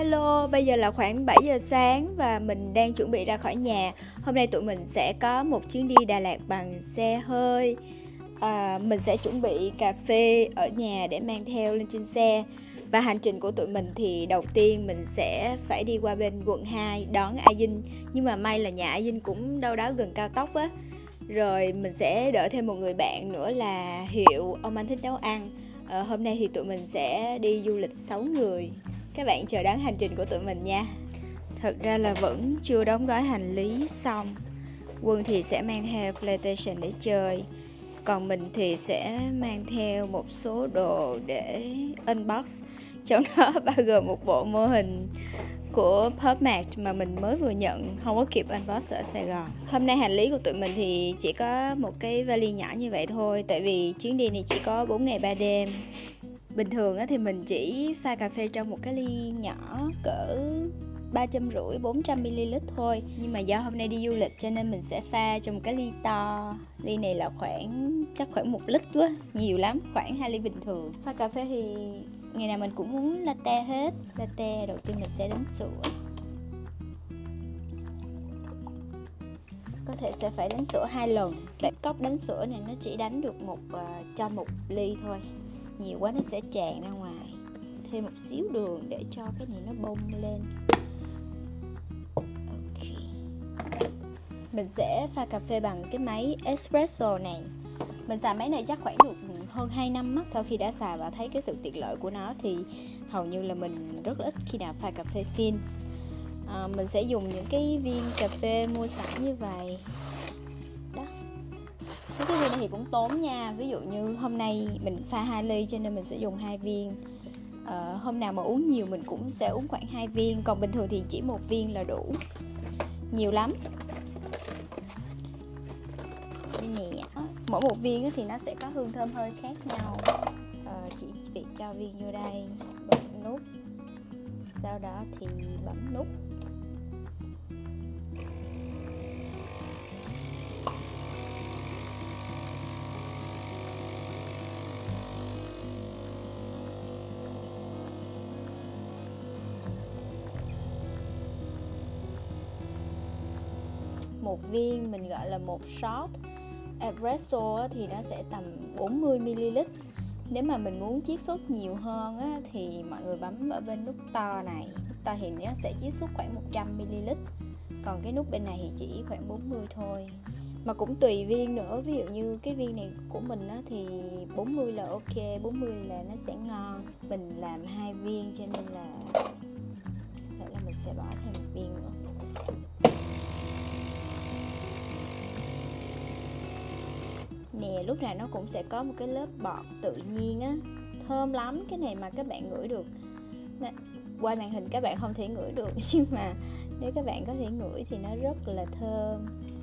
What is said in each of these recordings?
Hello, bây giờ là khoảng 7 giờ sáng và mình đang chuẩn bị ra khỏi nhà. Hôm nay tụi mình sẽ có một chuyến đi Đà Lạt bằng xe hơi. Mình sẽ chuẩn bị cà phê ở nhà để mang theo lên trên xe. Và hành trình của tụi mình thì đầu tiên mình sẽ phải đi qua bên quận 2 đón A Dinh. Nhưng mà may là nhà A Dinh cũng đâu đó gần cao tốc á. Rồi mình sẽ đợi thêm một người bạn nữa là Hiệu, ông anh thích nấu ăn. Hôm nay thì tụi mình sẽ đi du lịch 6 người. Các bạn chờ đón hành trình của tụi mình nha. Thật ra là vẫn chưa đóng gói hành lý xong. Quân thì sẽ mang theo PlayStation để chơi, còn mình thì sẽ mang theo một số đồ để unbox. Trong đó bao gồm một bộ mô hình của PubMat mà mình mới vừa nhận, không có kịp unbox ở Sài Gòn. Hôm nay hành lý của tụi mình thì chỉ có một cái vali nhỏ như vậy thôi, tại vì chuyến đi này chỉ có 4 ngày 3 đêm. Bình thường thì mình chỉ pha cà phê trong một cái ly nhỏ cỡ 350-400ml thôi. Nhưng mà do hôm nay đi du lịch cho nên mình sẽ pha trong một cái ly to. Ly này là chắc khoảng 1 lít quá, nhiều lắm, khoảng 2 ly bình thường. Pha cà phê thì ngày nào mình cũng uống latte hết. Latte đầu tiên mình sẽ đánh sữa. Có thể sẽ phải đánh sữa 2 lần. Cái cốc đánh sữa này nó chỉ đánh được cho một ly thôi. Nhiều quá nó sẽ tràn ra ngoài. Thêm một xíu đường để cho cái này nó bông lên. Ok. Mình sẽ pha cà phê bằng cái máy espresso này. Mình xài máy này chắc khoảng được hơn 2 năm á. Sau khi đã xài và thấy cái sự tiện lợi của nó thì hầu như là mình rất là ít khi nào pha cà phê phin. Mình sẽ dùng những cái viên cà phê mua sẵn như vậy. Đó. Cái viên này thì cũng tốn nha. Ví dụ như hôm nay mình pha 2 ly cho nên mình sẽ dùng 2 viên. Hôm nào mà uống nhiều mình cũng sẽ uống khoảng 2 viên. Còn bình thường thì chỉ 1 viên là đủ. Nhiều lắm. Đây nè. Mỗi một viên thì nó sẽ có hương thơm hơi khác nhau. Chỉ việc cho viên vô đây, bấm nút. Sau đó thì bấm nút. Một viên mình gọi là một shot espresso thì nó sẽ tầm 40ml. Nếu mà mình muốn chiết xuất nhiều hơn á, thì mọi người bấm ở bên nút to này. Nút to thì nó sẽ chiết xuất khoảng 100ml. Còn cái nút bên này thì chỉ khoảng 40 thôi. Mà cũng tùy viên nữa. Ví dụ như cái viên này của mình á, thì 40 là ok, 40 là nó sẽ ngon. Mình làm 2 viên cho nên là mình sẽ bỏ thêm 1 viên nữa. Nè, lúc nào nó cũng sẽ có một cái lớp bọt tự nhiên á. Thơm lắm, cái này mà các bạn ngửi được. Qua màn hình các bạn không thể ngửi được, nhưng mà nếu các bạn có thể ngửi thì nó rất là thơm.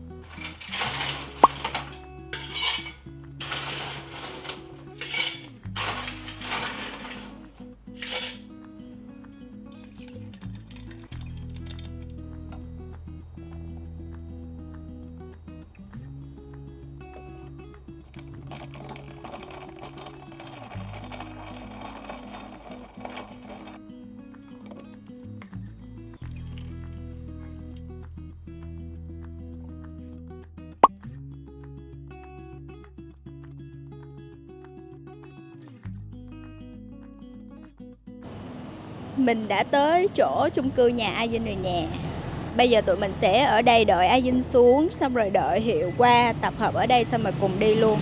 Mình đã tới chỗ chung cư nhà A Dinh rồi nè. Bây giờ tụi mình sẽ ở đây đợi A Dinh xuống, xong rồi đợi Hiệu qua tập hợp ở đây xong rồi cùng đi luôn.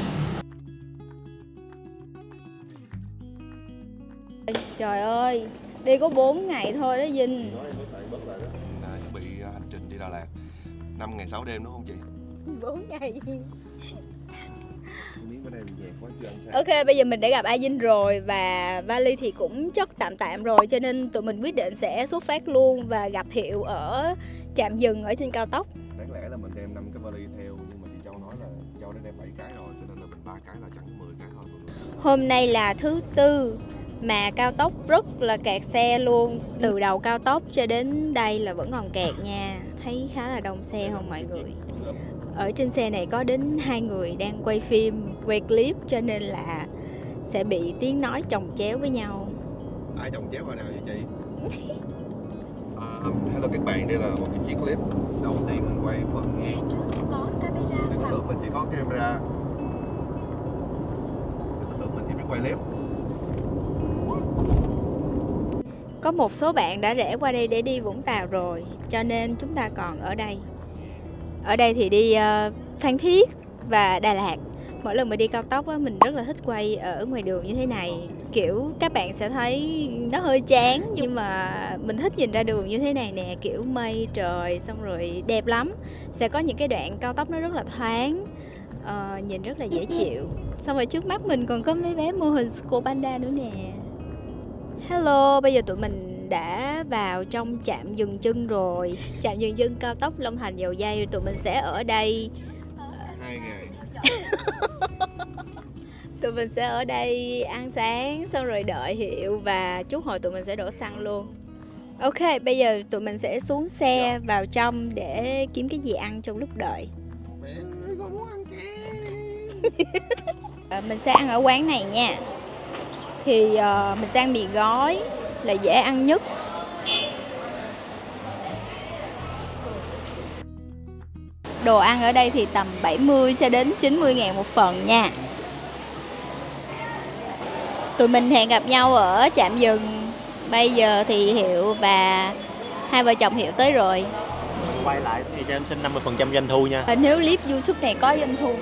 Trời ơi, đi có 4 ngày thôi đó Dinh. Chuẩn bị hành trình đi Đà Lạt 5 ngày 6 đêm đúng không chị? 4 ngày. Ok, bây giờ mình đã gặp A Dinh rồi và vali thì cũng chất tạm rồi, cho nên tụi mình quyết định sẽ xuất phát luôn và gặp Hiệu ở trạm dừng ở trên cao tốc. Đáng lẽ là mình đem 5 cái vali theo, nhưng mà chị Châu nói là Châu đã đem 7 cái rồi, cho nên là mình 3 cái là chẳng 10 cái thôi. Hôm nay là thứ Tư mà cao tốc rất là kẹt xe luôn. Từ đầu cao tốc cho đến đây là vẫn còn kẹt nha. Thấy khá là đông xe không mọi người? Ở trên xe này có đến 2 người đang quay phim, quay clip, cho nên là sẽ bị tiếng nói chồng chéo với nhau. Ai chồng chéo hồi nào vậy chị? Hello các bạn, đây là một cái chiếc clip đầu tiên mình quay phần. Đừng có tưởng mình chỉ có camera, đừng có tưởng mình chỉ biết quay clip. Có một số bạn đã rẽ qua đây để đi Vũng Tàu rồi, cho nên chúng ta còn ở đây. Ở đây thì đi Phan Thiết và Đà Lạt. Mỗi lần mà đi cao tốc á, mình rất là thích quay ở ngoài đường như thế này. Kiểu các bạn sẽ thấy nó hơi chán, nhưng mà mình thích nhìn ra đường như thế này nè. Kiểu mây trời xong rồi đẹp lắm. Sẽ có những cái đoạn cao tốc nó rất là thoáng, nhìn rất là dễ chịu. Xong rồi trước mắt mình còn có mấy bé mô hình Schoolpanda nữa nè. Hello, bây giờ tụi mình đã vào trong trạm dừng chân rồi. Trạm dừng chân cao tốc Long Thành Dầu Giây. Tụi mình sẽ ở đây 2 ngày. Tụi mình sẽ ở đây ăn sáng xong rồi đợi Hiệu và chút hồi tụi mình sẽ đổ xăng luôn. Ok, bây giờ tụi mình sẽ xuống xe vào trong để kiếm cái gì ăn trong lúc đợi. Mẹ ơi, con muốn ăn kem. Mình sẽ ăn ở quán này nha. Thì mình sẽ ăn mì gói là dễ ăn nhất. Đồ ăn ở đây thì tầm 70 cho đến 90 ngàn một phần nha. Tụi mình hẹn gặp nhau ở trạm dừng. Bây giờ thì Hiệu và hai vợ chồng Hiệu tới rồi. Quay lại thì cho em xin 50% doanh thu nha. Nếu clip YouTube này có doanh thu.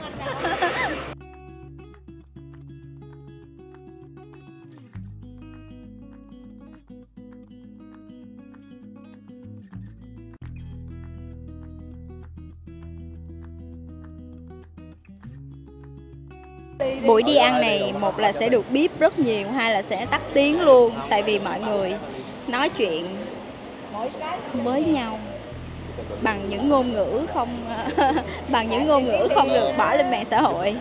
Buổi đi ăn này một là sẽ được bíp rất nhiều, hai là sẽ tắt tiếng luôn. Tại vì mọi người nói chuyện với nhau bằng những ngôn ngữ không bằng những ngôn ngữ không được bỏ lên mạng xã hội.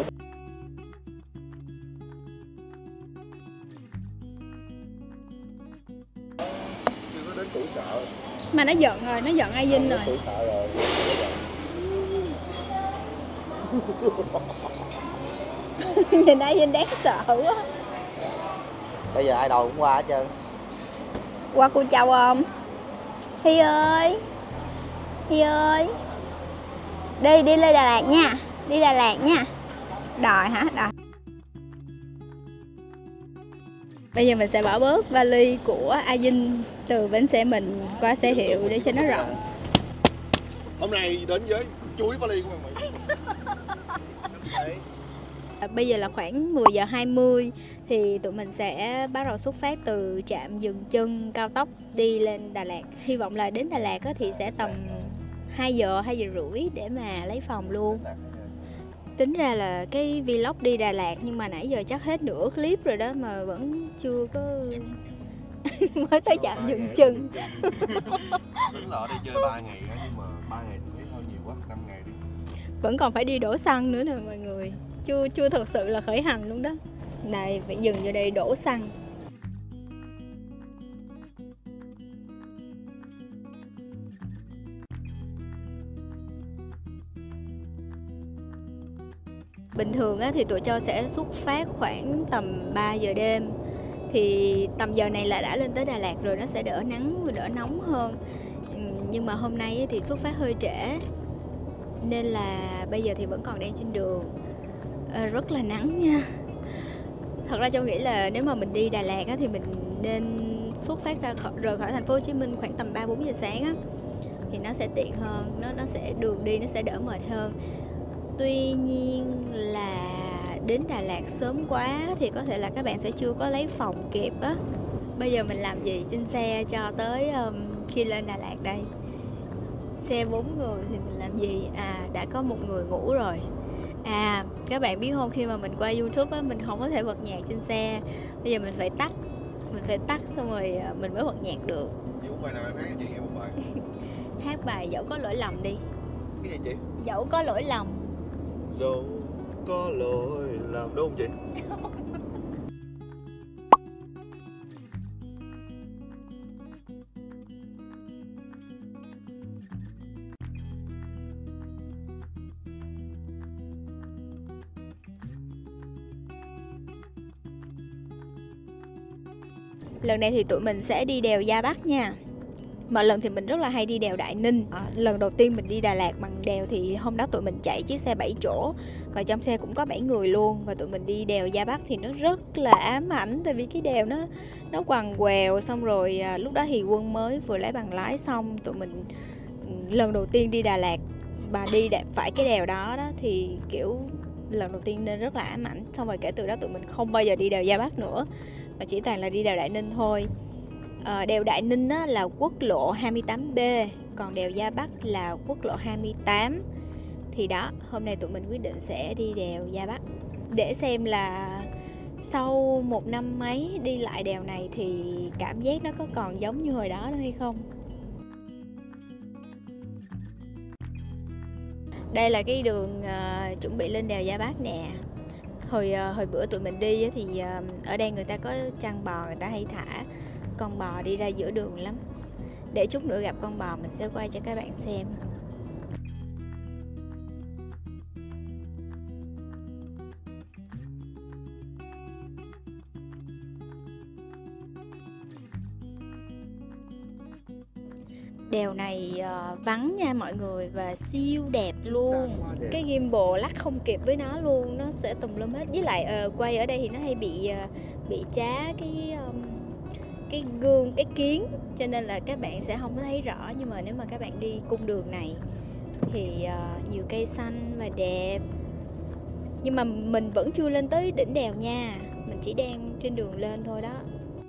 Chưa có đến tuổi sợ. Mà nó giận rồi, nó giận Ai Dinh rồi. Tuổi sợ rồi. Nhìn Ai Dinh đáng sợ quá. Bây giờ ai đòi cũng qua hết trơn. Qua Cô Châu không? Hi ơi, Hi ơi, đi lên Đà Lạt nha, đi Đà Lạt nha. Đòi hả? Đòi. Bây giờ mình sẽ bỏ bớt vali của A Dinh từ bến xe mình qua xe Hiệu để cho nó rộng. Hôm nay đến với chuối vali của mình. Bây giờ là khoảng 10 giờ 20 thì tụi mình sẽ bắt đầu xuất phát từ trạm dừng chân cao tốc đi lên Đà Lạt. Hy vọng là đến Đà Lạt thì sẽ tầm 2 giờ rưỡi để mà lấy phòng luôn. Tính ra là cái vlog đi Đà Lạt nhưng mà nãy giờ chắc hết nửa clip rồi đó mà vẫn chưa có mới tới trạm dừng chân. Tính là ở đây chơi 3 ngày á, nhưng mà 3 ngày thì thấy hơi nhiều quá, 5 ngày đi. Vẫn còn phải đi đổ xăng nữa nè mọi người. Chưa thật sự là khởi hành luôn đó. Này phải dừng vô đây đổ xăng. Bình thường thì tụi Châu sẽ xuất phát khoảng tầm 3 giờ đêm. Thì tầm giờ này là đã lên tới Đà Lạt rồi, nó sẽ đỡ nắng và đỡ nóng hơn. Nhưng mà hôm nay thì xuất phát hơi trễ, nên là bây giờ thì vẫn còn đang trên đường. Rất là nắng nha. Thật ra Châu nghĩ là nếu mà mình đi Đà Lạt thì mình nên xuất phát rời khỏi thành phố Hồ Chí Minh khoảng tầm 3-4 giờ sáng á, thì nó sẽ tiện hơn, nó sẽ đường đi nó sẽ đỡ mệt hơn. Tuy nhiên là đến Đà Lạt sớm quá thì có thể là các bạn sẽ chưa có lấy phòng kịp á. Bây giờ mình làm gì trên xe cho tới khi lên Đà Lạt đây? Xe 4 người thì mình làm gì? Đã có một người ngủ rồi. Các bạn biết không, khi mà mình quay YouTube á, mình không có thể bật nhạc trên xe. Bây giờ mình phải tắt xong rồi mình mới bật nhạc được. Chị muốn bài nào em hát cho chị nghe một bài. Hát bài Dẫu Có Lỗi Lầm đi. Cái gì chị? Dẫu Có Lỗi Lầm. Dẫu có lỗi lầm, đúng không chị? Lần này thì tụi mình sẽ đi đèo Gia Bắc nha. Mọi lần thì mình rất là hay đi đèo Đại Ninh. Lần đầu tiên mình đi Đà Lạt bằng đèo thì hôm đó tụi mình chạy chiếc xe 7 chỗ và trong xe cũng có 7 người luôn. Và tụi mình đi đèo Gia Bắc thì nó rất là ám ảnh, tại vì cái đèo nó quằn quèo. Xong rồi lúc đó thì Quân mới vừa lấy bằng lái xong. Tụi mình lần đầu tiên đi Đà Lạt và đi phải cái đèo đó thì kiểu lần đầu tiên nên rất là ám ảnh. Xong rồi kể từ đó tụi mình không bao giờ đi đèo Gia Bắc nữa, mà chỉ toàn là đi đèo Đại Ninh thôi. Đèo Đại Ninh là quốc lộ 28B, còn đèo Gia Bắc là quốc lộ 28. Thì đó, hôm nay tụi mình quyết định sẽ đi đèo Gia Bắc để xem là sau một năm mấy đi lại đèo này thì cảm giác nó có còn giống như hồi đó nữa hay không. Đây là cái đường chuẩn bị lên đèo Gia Bắc nè. Hồi bữa tụi mình đi thì ở đây người ta có chăn bò, người ta hay thả con bò đi ra giữa đường lắm. Để chút nữa gặp con bò mình sẽ quay cho các bạn xem. Đèo này vắng nha mọi người, và siêu đẹp luôn. Cái gimbal lắc không kịp với nó luôn, nó sẽ tùm lum hết. Với lại quay ở đây thì nó hay bị chá cái gương, cái kiến, cho nên là các bạn sẽ không có thấy rõ. Nhưng mà nếu mà các bạn đi cung đường này thì nhiều cây xanh và đẹp. Nhưng mà mình vẫn chưa lên tới đỉnh đèo nha, mình chỉ đang trên đường lên thôi đó.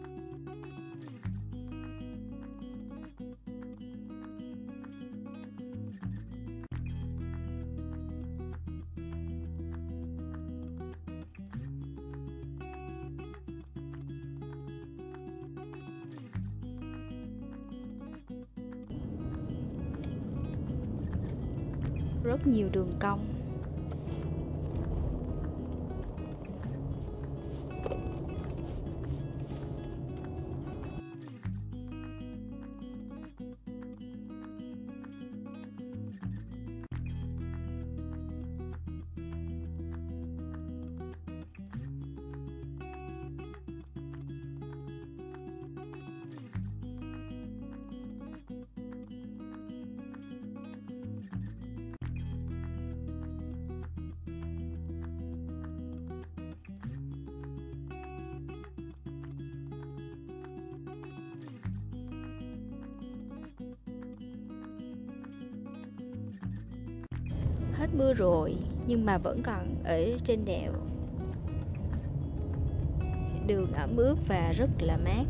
Rất nhiều đường cong. Hết mưa rồi nhưng mà vẫn còn ở trên đèo. Đường ẩm ướt và rất là mát.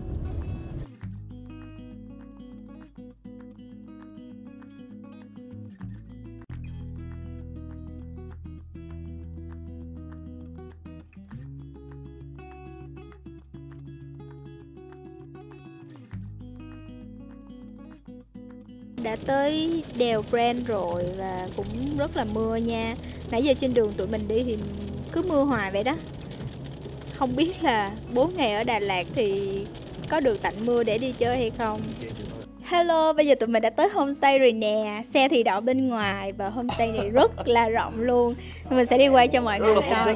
Đã tới đèo Brand rồi và cũng rất là mưa nha. Nãy giờ trên đường tụi mình đi thì cứ mưa hoài vậy đó. Không biết là 4 ngày ở Đà Lạt thì có được tạnh mưa để đi chơi hay không. Hello, bây giờ tụi mình đã tới homestay rồi nè. Xe thì đậu bên ngoài và homestay này rất là rộng luôn. Mình sẽ đi quay cho mọi người coi.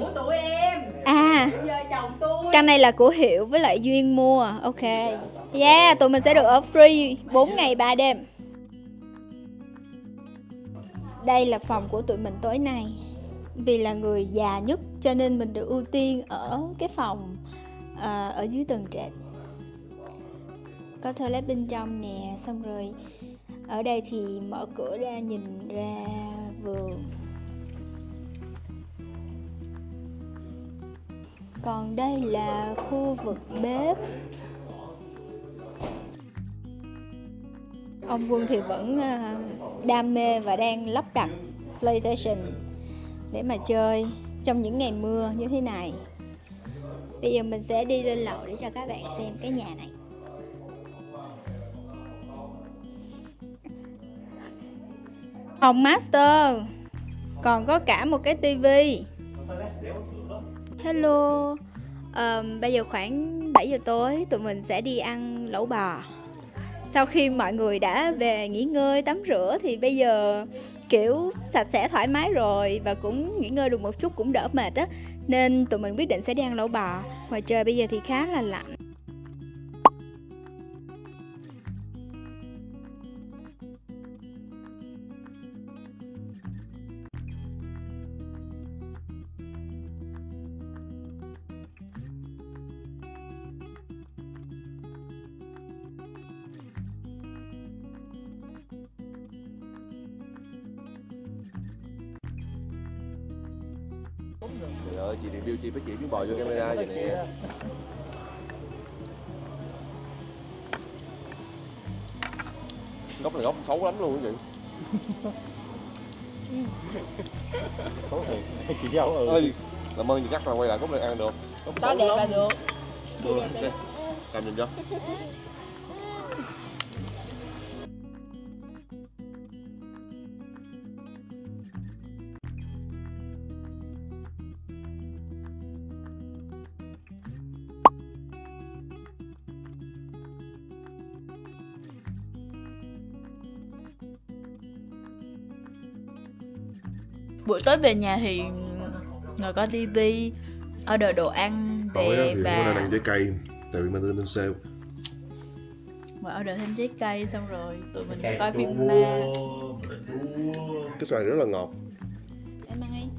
Căn này là của Hiệu với lại Duyên mua. Ok. Yeah, tụi mình sẽ được ở free 4 ngày 3 đêm. Đây là phòng của tụi mình tối nay. Vì là người già nhất cho nên mình được ưu tiên ở cái phòng ở dưới tầng trệt. Có toilet bên trong nè. Xong rồi ở đây thì mở cửa ra nhìn ra vườn. Còn đây là khu vực bếp. Ông Quân thì vẫn đam mê và đang lắp đặt PlayStation để mà chơi trong những ngày mưa như thế này. Bây giờ mình sẽ đi lên lầu để cho các bạn xem cái nhà này. Phòng master, còn có cả một cái tivi. Hello, bây giờ khoảng 7 giờ tối tụi mình sẽ đi ăn lẩu bò. Sau khi mọi người đã về nghỉ ngơi, tắm rửa thì bây giờ kiểu sạch sẽ thoải mái rồi và cũng nghỉ ngơi được một chút, cũng đỡ mệt á, nên tụi mình quyết định sẽ đi ăn lẩu bò. Ngoài trời bây giờ thì khá là lạnh. Trời ơi, chị review chị phải chỉ miếng bò vô camera vậy nè. Góc này góc xấu lắm luôn cái gì. Xấu thiệt. Chị dâu Ơi, làm ơn chị cắt là quay lại góc này ăn được. Đó đẹp là được. Ok, cầm nhìn cho. Buổi tối về nhà thì ngồi coi tivi, order đồ ăn Tối về thì và hôm nay ăn trái cây, tại vì mình lên sale. và order thêm trái cây, xong rồi tụi mình coi phim ma. Cái xoài này rất là ngọt. Em ăn đi.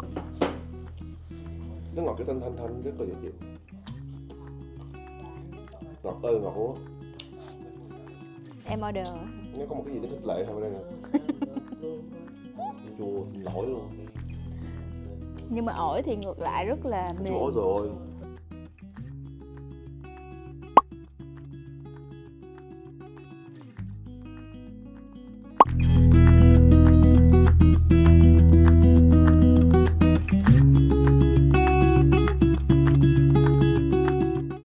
Nó ngọt cái thanh thanh rất là dễ chịu. Ngọt ơi ngọt luôn á. Em order. Nó có một cái gì nó khích lệ thôi đây nè. Chua nổi luôn. Nhưng mà ổi thì ngược lại rất là mềm. Chua rồi.